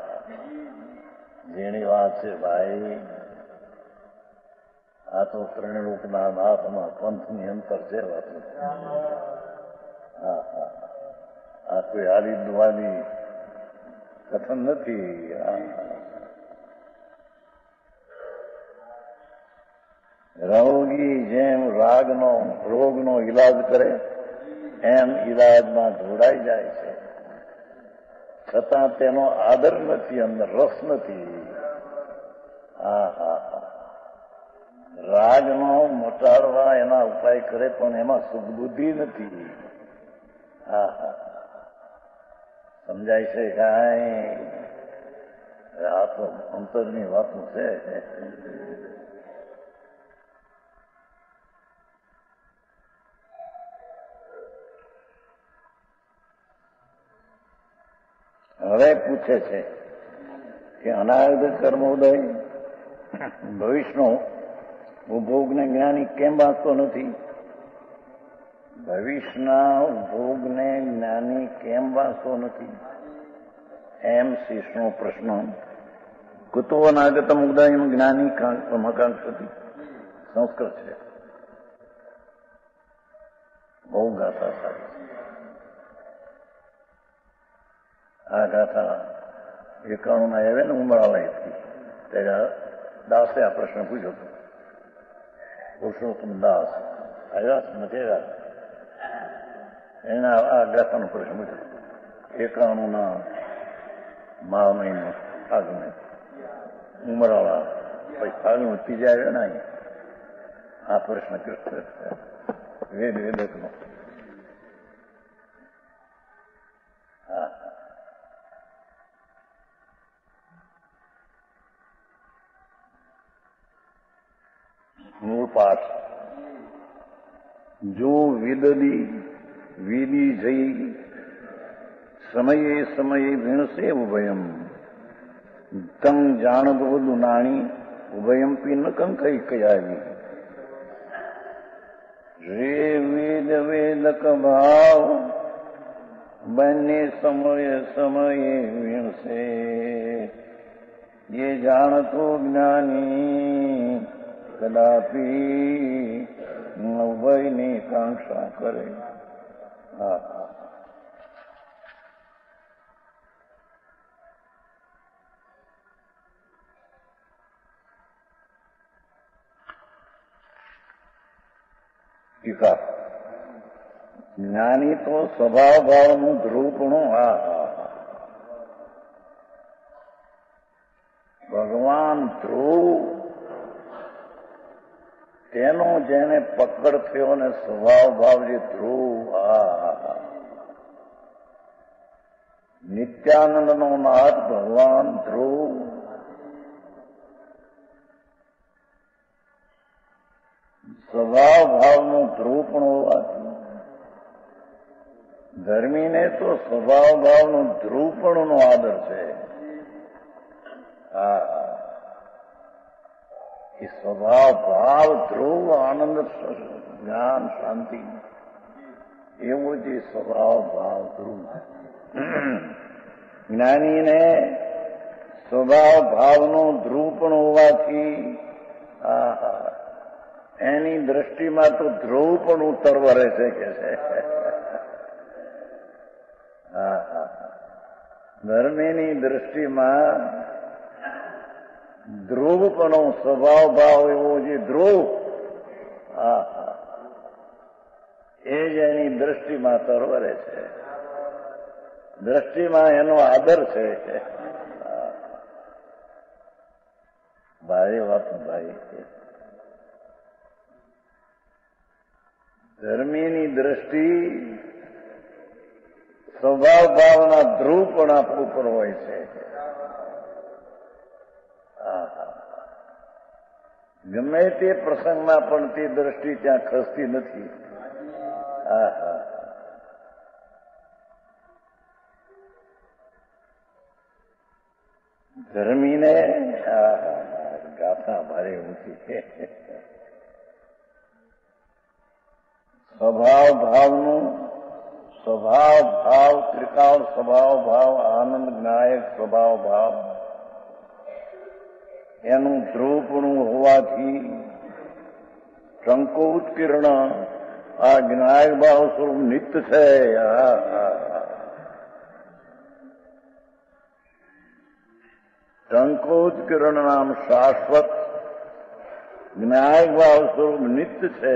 જેની વાત છે ભાઈ, આ તો ત્રણલોકના નાથમાં પંથની અંતર છે. આ કોઈ હારી દુવાની કથન નથી. રોગી જેમ રોગનો ઇલાજ કરે એમ ઇલાજમાં જોડાઈ જાય છે, છતાં તેનો આદર નથી, અંદર રસ નથી. રાગનો મટાડવા એના ઉપાય કરે પણ એમાં સુખબુદ્ધિ નથી. હા હા, સમજાય છે કાંઈ? આ તો અંતરની વાતો છે. હવે પૂછે છે કે અનારધ કર્મોદય ભવિષ્યનો ઉપભોગને જ્ઞાની કેમ વાંચતો નથી? ભવિષ્યના ઉપભોગને જ્ઞાની કેમ વાંચતો નથી? એમ શિષ્યનો પ્રશ્ન. કુતો અનાગતમ ઉદયમ જ્ઞાની સમકાંક્ષતી. સંસ્કૃત છે, બહુ ગાથા સારી. આ ગાથા 91 આવે ને ઉમરાળાથી ત્યારે દાસે આ પ્રશ્ન પૂછ્યો હતો. પુરુષોત્તમ દાસ આવ્યા નથી આવ્યા, એના આ ગાથાનો પ્રશ્ન પૂછ્યો. 91 મા મહિનો ફાગણે ઉમરાળા, પછી ફાગણ ત્રીજા આવ્યા ને અહીંયા આ પ્રશ્ન વેદ વેદકનો. હા, મૂળ પાઠ. જો વિદી જઈ સમયે સમયે ભીણસે ઉભયમ તમ જાણતો દુનાણી ઉભયમ પી ન કંકઈ કયાવી. રે વેદ વેદક ભાવ બંને સમયે સમયે ભીણસે ये જાણતો જ્ઞાની કદાપી ઉભયની કાંક્ષા કરે. હા, ટીકા. જ્ઞાની તો સ્વભાવ ભાવનું ધ્રુવપણું. હા હા, ભગવાન ધ્રુવ તેનો જેને પકડ થયો ને સ્વભાવ ભાવ જે ધ્રુવ. હા, નિત્યાનંદનો નાથ ભગવાન ધ્રુવ સ્વભાવ ભાવનું ધ્રુવ પણ હોવાથી ધર્મીને તો સ્વભાવ ભાવનું ધ્રુવ પણ નો આદર છે. હા, એ સ્વભાવ ભાવ ધ્રુવ આનંદ જ્ઞાન શાંતિ એવો જે સ્વભાવ ભાવ ધ્રુવ. જ્ઞાનીને સ્વભાવ ભાવનો ધ્રુવ પણ હોવાથી એની દ્રષ્ટિમાં તો ધ્રુવ પણ ઉતરવરે છે કે છે. ધર્મીની દ્રષ્ટિમાં ધ્રુવપણો સ્વભાવ ભાવ એવો જે ધ્રુવ, એ જ એની દ્રષ્ટિમાં તરવરે છે, દ્રષ્ટિમાં એનો આદર છે. ભાઈ વાત ભાઈ, ધર્મીની દ્રષ્ટિ સ્વભાવ ભાવના ધ્રુવ પણ આપવું પર હોય છે. ગમે તે પ્રસંગમાં પણ તે દ્રષ્ટિ ત્યાં ખસતી નથી. ધર્મીને ગાથા ભારે ઊંચી છે. સ્વભાવ ભાવનું સ્વભાવ ભાવ ત્રિકાળ સ્વભાવ ભાવ આનંદ જ્ઞાયક સ્વભાવ ભાવ એનું ધ્રુવપણું હોવાથી શંકો ઉત્કીર્ણ આ જ્ઞાયક ભાવ સ્વરૂપ નિત્ય છે. શંકોત્કીર્ણ નામ શાશ્વત જ્ઞાયક ભાવ સ્વરૂપ નિત્ય છે.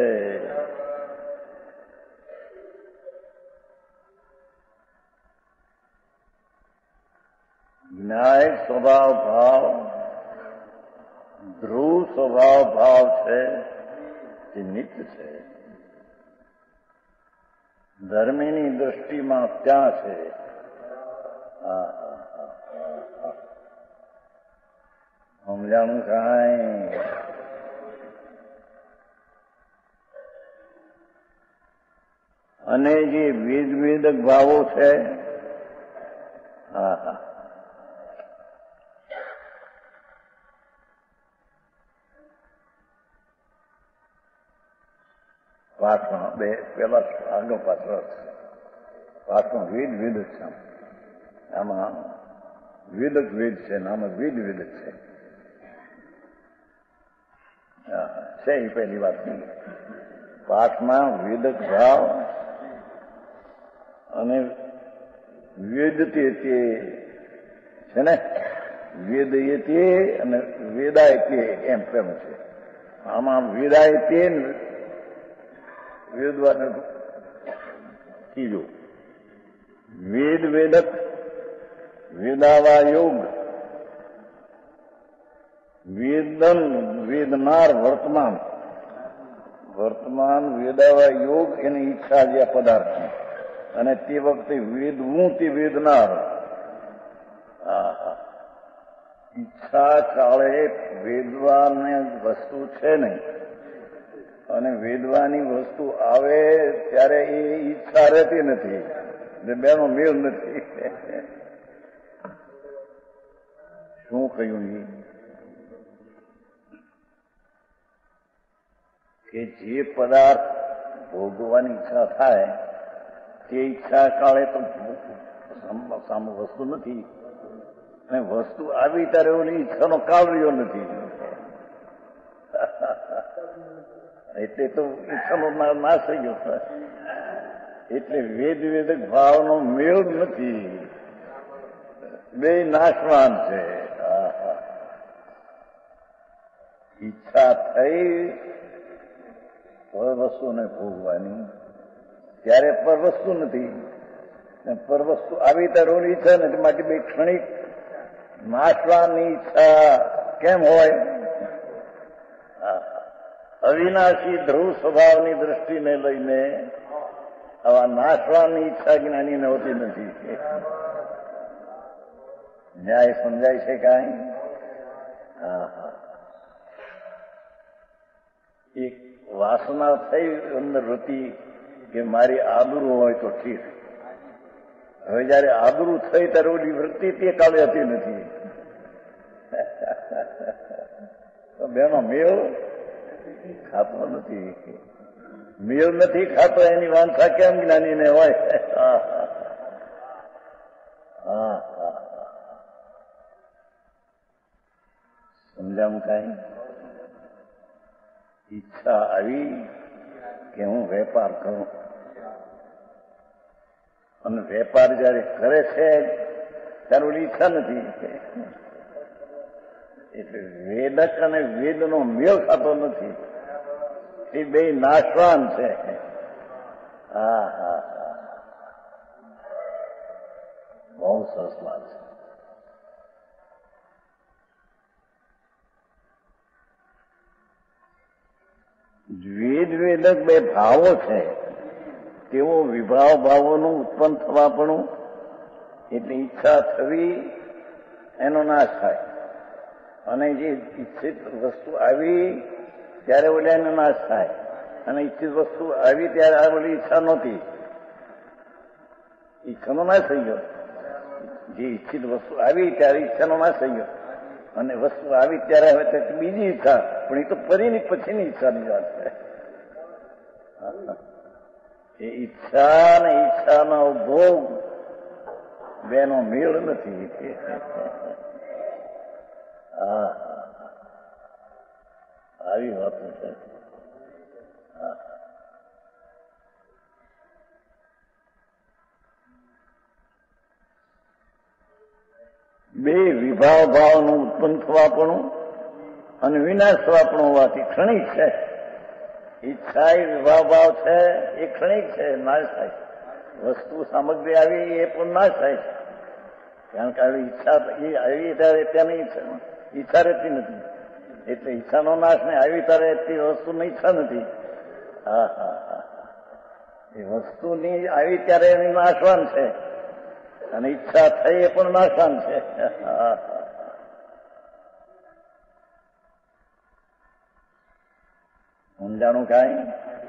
જ્ઞાયક સ્વભાવ ભાવ ધ્રુવ સ્વભાવ ભાવ છે એ નિત્ય છે. ધર્મીની દ્રષ્ટિમાં ત્યાં છે. સમજાણું કાંઈ? અને જે વેદક ભાવો છે, પાઠમાં બે પેલા આગળ પાછળ પાઠમાં વેદ જ છે. આમાં વેદક વેદ છે ને આમાં વેદ છે. છે એ પહેલી વાત નહીં. પાઠમાં વેદક ભાવ અને વેદ તે છે ને, વેદ એ તે અને વેદાય તે એમ પ્રેમ છે. આમાં વેદાય તે વેદવાન ત્રીજો વેદક વેદાવા યોગ વેદન વેદનાર વર્તમાન વેદાવા યોગ એની ઈચ્છા જે પદાર્થ અને તે વખતે વેદવું તે વેદનાર. ઈચ્છા કાળે વેદવાની વસ્તુ છે નહીં અને વેદવાની વસ્તુ આવે ત્યારે એ ઈચ્છા રહેતી નથી. બેનો મેળ નથી. શું કહ્યું કે જે પદાર્થ ભોગવવાની ઈચ્છા થાય તે ઈચ્છા કાળે તો સામે વસ્તુ નથી અને વસ્તુ આવી ત્યારે ઓલી ઈચ્છાનો કાળ રહ્યો નથી. એટલે તો ઈચ્છાનો નાશ થઈ ગયો. એટલે વેદક ભાવનો મેળ નથી. બે નાશવાન છે. ઈચ્છા થઈ પરવસ્તુને ભોગવાની ત્યારે પરવસ્તુ નથી. પરવસ્તુ આવી ત્યારે ઓલી ઈચ્છા નથી. માટે બે ક્ષણિક નાશવાની ઈચ્છા કેમ હોય? અવિનાશી ધ્રુવ સ્વભાવની દ્રષ્ટિને લઈને આવા નાશવાની ઈચ્છા જ્ઞાનીને હોતી નથી. ન્યાય સમજાય છે કાંઈ? એક વાસના થઈ અંદર હતી કે મારી આબરૂ હોય તો ઠીક. હવે જયારે આબરૂ થઈ ત્યારે ઓલી વૃત્તિ તે કાળે હતી નથી. બેનો મેળ ખાતો નથી. મેળ નથી ખાતો એની વાંછા કેમ જ્ઞાનીને હોય? સમજાવું કાંઈ? ઈચ્છા આવી કે હું વેપાર કરું અને વેપાર જયારે કરે છે ત્યારે ઓલી ઈચ્છા નથી. એટલે વેદક અને વેદનો મેળ ખાતો નથી. એ બે નાશવાન છે. બહુ સરસ વાત છે. વેદક બે ભાવો છે તેઓ વિભાવ ભાવોનું ઉત્પન્ન થવાપણું એટલે ઈચ્છા થવી એનો નાશ થાય અને જે ઈચ્છિત વસ્તુ આવી ત્યારે ઓલા એનો નાશ થાય અને ઈચ્છિત વસ્તુ આવી ત્યારે આ ઓલી ઈચ્છા નહોતી. ઈચ્છાનો નાશ થઈ ગયો. જે ઈચ્છિત વસ્તુ આવી ત્યારે ઈચ્છાનો નાશ થઈ ગયો અને વસ્તુ આવી ત્યારે હવે બીજી ઈચ્છા, પણ એ તો પછીની ઈચ્છાની વાત છે. એ ઈચ્છા ને ઈચ્છાનો ભોગ બેનો મેળ નથી. આવી વાતો છે. બે વિભાવ ભાવનું ઉત્પન્ન થવાપણું અને વિનાશ થવાપણું હોવાથી ક્ષણિક છે. ઈચ્છા એ વિભાવ ભાવ છે એ ક્ષણિક છે, નાશ થાય. વસ્તુ સામગ્રી આવી એ પણ નાશ થાય છે. કારણ કે આવી ઈચ્છા એ આવી ત્યારે ત્યાંની ઈચ્છા રહેતી નથી. એટલે ઈચ્છાનો નાશ ને આવી તારે તે વસ્તુની ઈચ્છા નથી. હા હા હા, એ વસ્તુની આવી ત્યારે એની નાશવાન છે, અને ઈચ્છા થઈ એ પણ નાશવાન છે. સમજાણું કાંઈ?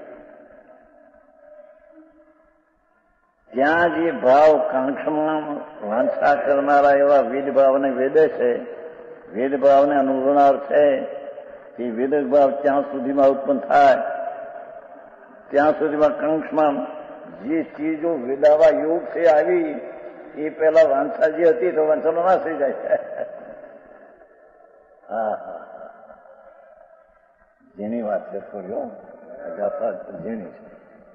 ત્યાં જે ભાવ કાંક્ષમાં વાંછા કરનારા એવા વેદભાવને વેદે છે, વેદભાવને અનુભવનાર છે, એ વેદક ભાવ ત્યાં સુધીમાં ઉત્પન્ન થાય ત્યાં સુધીમાં કાંક્ષમાં જે ચીજો વેદાવા યોગ છે આવી એ પેલા વાંછા જે હતી તો વાંછાનો નાશ થઈ જાય છે. હા હા, જેની વાત છે થોડી ગાથા ઝીણી છે.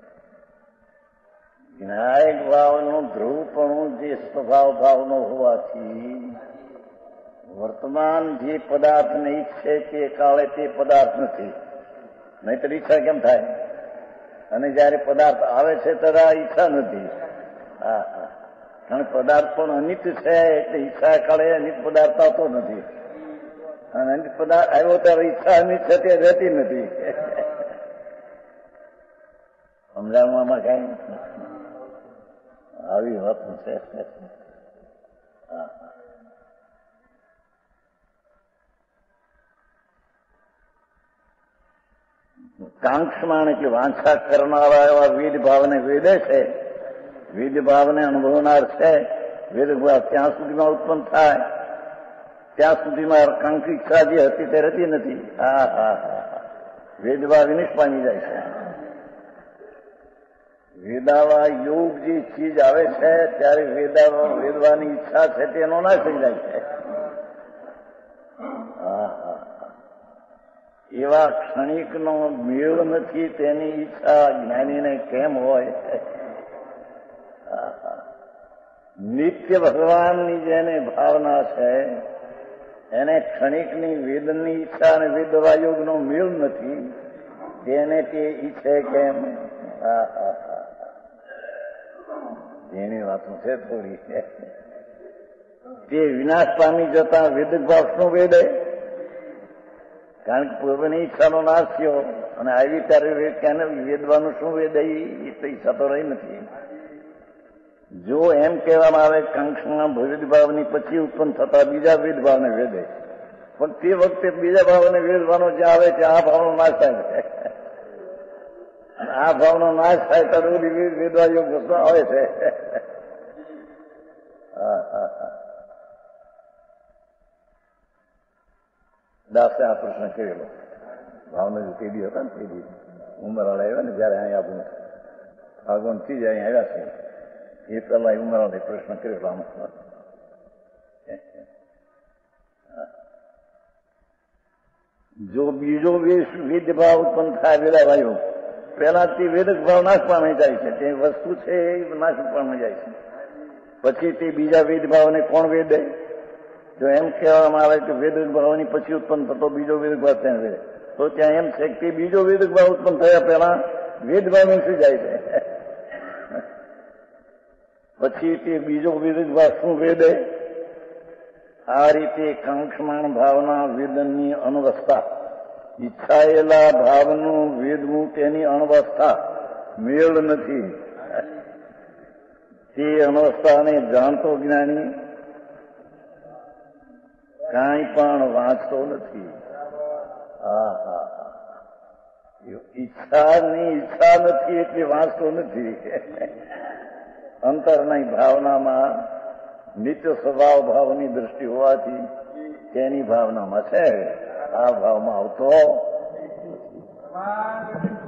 વિનાયક ભાવનું ધ્રુવપણું જે સ્વભાવ ભાવનો હોવાથી વર્તમાન જે પદાર્થને ઈચ્છે તે કાળે તે પદાર્થ નથી, નહીતર ઈચ્છા કેમ થાય? અને જયારે પદાર્થ આવે છે ત્યારે ઈચ્છા નથી. હા હા, કારણ પદાર્થ પણ અનિત છે એટલે ઈચ્છા કાળે અનિત પદાર્થ આવતો નથી, અને અનિત પદાર્થ આવ્યો ત્યારે ઈચ્છા અનિત છે તે રહેતી નથી. સમજાવવામાં કઈ આવી વાત છે. કાંક્ષમાન એટલે વાંછા કરનારા એવા વેદ ભાવને વેદે છે, વેદ ભાવને અનુભવનાર છે. વેદ ભાવ ત્યાં સુધીમાં ઉત્પન્ન થાય ત્યાં સુધીમાં કાંક્ષી ઈચ્છા જે હતી તે રહેતી નથી. હા હા હા, વેદ ભાવ વિનિષ્ટ પામી જાય છે. વેદાવા યોગ જે ચીજ આવે છે ત્યારે વેદવાની ઈચ્છા છે તેનો નાશ થઈ જાય છે. હા હા, એવા ક્ષણિકનો મેળ નથી તેની ઈચ્છા જ્ઞાનીને કેમ હોય? નિત્ય ભગવાનની જેને ભાવના છે એને ક્ષણિકની વેદની ઈચ્છા અને વેદવા યોગનો મેળ નથી, તેને તે ઈચ્છે કેમ? હા હા હા, જેની વાતો છે થોડી. તે વિનાશ પામી જતા વેદક ભાવ શું વેદે? કારણ કે પૂર્વની ઈચ્છાનો નાશ થયો અને આવી ત્યારે વેદવાનું શું વેદે? એ તો ઈચ્છા તો રહી નથી. જો એમ કહેવામાં આવે કાંક્ષના વેદભાવની પછી ઉત્પન્ન થતા બીજા વેદભાવને વેદે, પણ તે વખતે બીજા ભાવને વેદવાનો જ્યાં આવે ત્યાં આ ભાવનો નાશ થાય છે. આ ભાવનો નાશ થાય તો વેદવા યોગ વસ્તુ આવે છે. દાસે આ પ્રશ્ન કરેલો ભાવનો જે પેઢી હતા ને પેઢી ઉમરાળા આવ્યા ને જયારે અહીંયા આપણું આગમનથી જ અહીંયા આવ્યા છે એ પેલા ઉમરાળે પ્રશ્ન કરેલો આમાં. જો બીજો વેદભાવ ઉત્પન્ન થાય વેદાભાઈઓ પેલા તે વેદક ભાવ નાશ પામી જાય છે, તે વસ્તુ છે એ નાશ પામી જાય છે. પછી તે બીજા વેદભાવને કોણ વેદે? જો એમ કહેવામાં આવે કે વેદક ભાવની પછી ઉત્પન્ન થતો બીજો વેદક ભાવ ત્યાં વેદે, તો ત્યાં એમ છે કે બીજો વેદક ભાવ ઉત્પન્ન થયા પહેલા વેદભાવ શું જાય છે, પછી તે બીજો વેદક ભાવ શું વેદે? આ રીતે કાંક્ષમાન ભાવના વેદનની અનવસ્થા, ઈચ્છાયેલા ભાવનું વેદવું તેની અણવસ્થા મેળ નથી. તે અનવસ્થાને જાણતો જ્ઞાની કાંઈ પણ વાંચતો નથી. હા હા, ઈચ્છાની ઈચ્છા નથી એટલે વાંચતો નથી. અંતરની ભાવનામાં નિત્ય સ્વભાવ ભાવની દ્રષ્ટિ હોવાથી તેની ભાવનામાં છે, આ ભાવમાં આવતો